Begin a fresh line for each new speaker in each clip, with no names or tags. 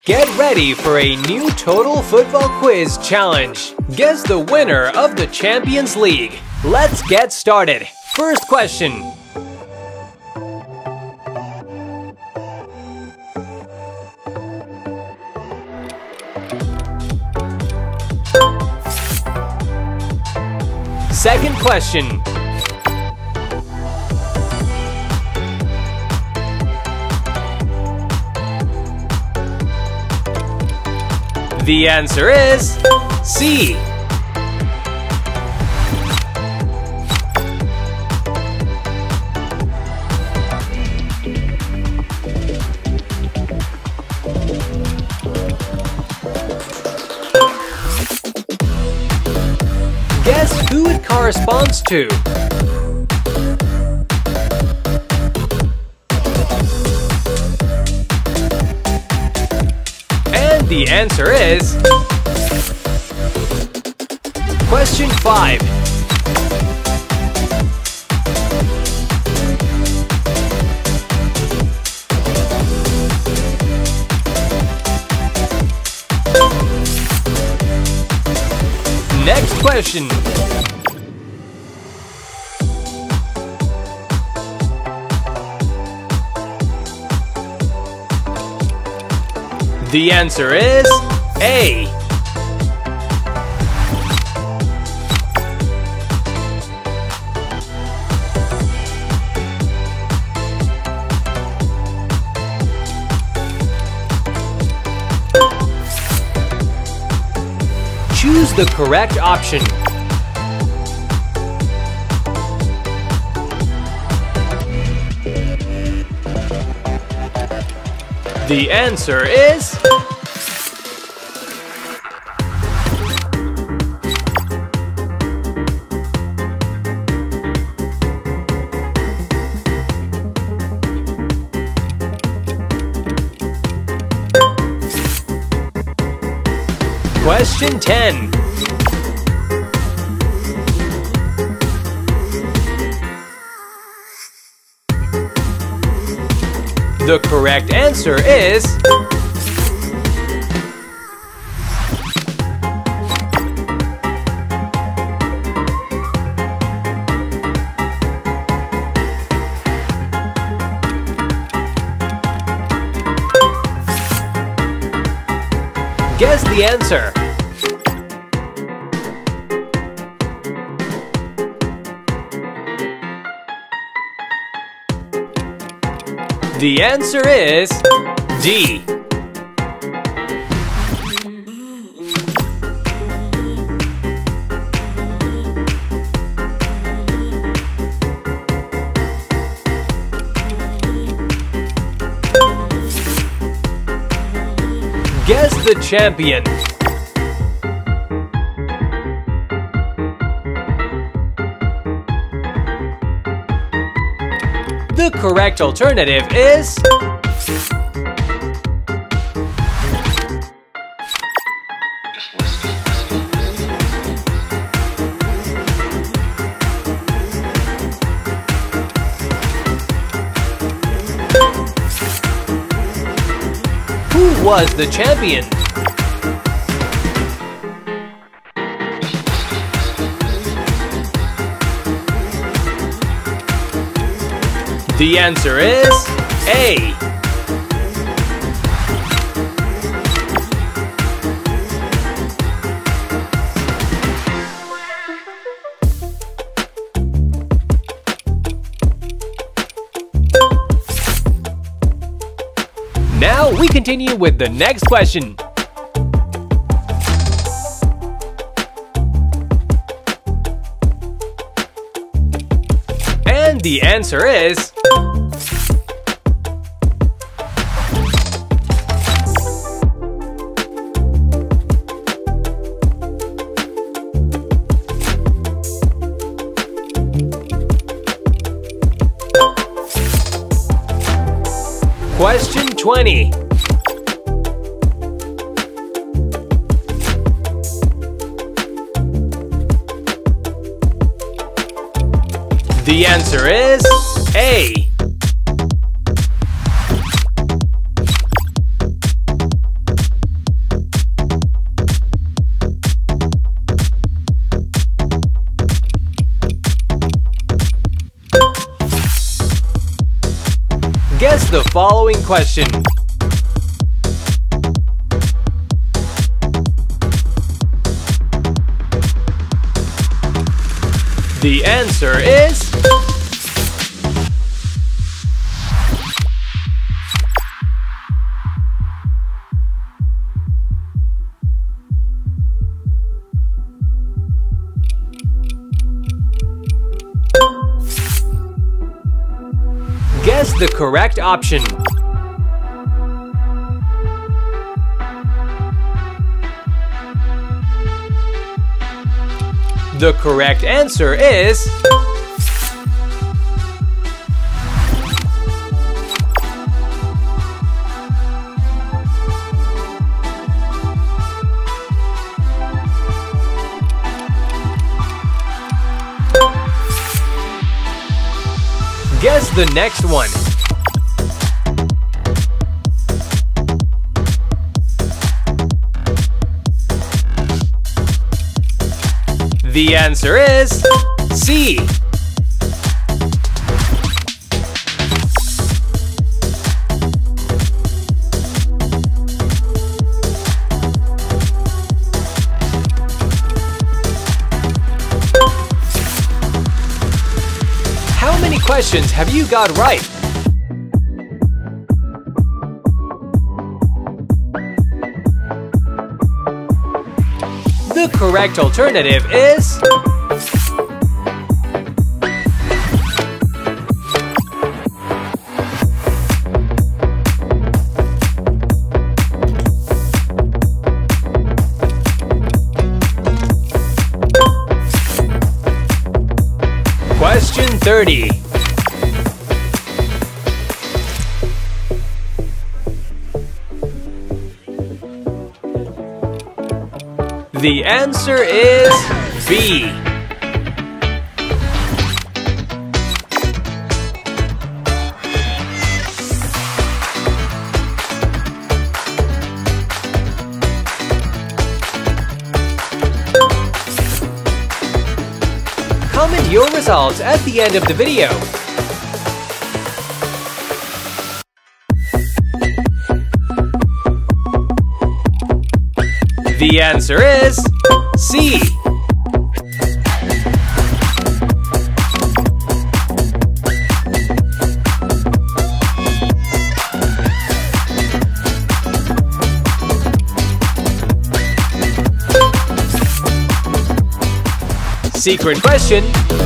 Get ready for a new Total Football Quiz challenge. Guess the winner of the Champions League. Let's get started. First question. Second question. The answer is C. Guess who it corresponds to. The answer is question 5. Next question. The answer is A. Choose the correct option. The answer is question 10. The correct answer is guess the answer. The answer is D. Guess the champion. The correct alternative is who was the champion? The answer is A. Now we continue with the next question. And the answer is question 20. The answer is A. following question. The answer is... Guess the correct option. The correct answer is... Guess the next one. The answer is C. How many questions have you got right? The correct alternative is... Question 30. The answer is B. Comment your results at the end of the video. The answer is C. Secret question.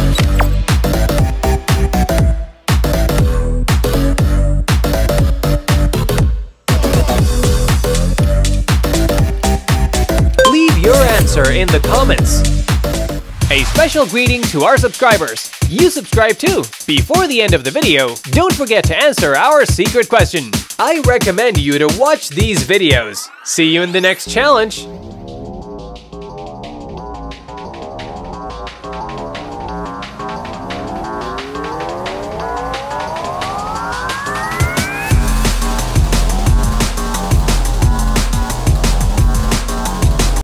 In the comments. A special greeting to our subscribers. You subscribe too. Before the end of the video, don't forget to answer our secret question. I recommend you to watch these videos. See you in the next challenge.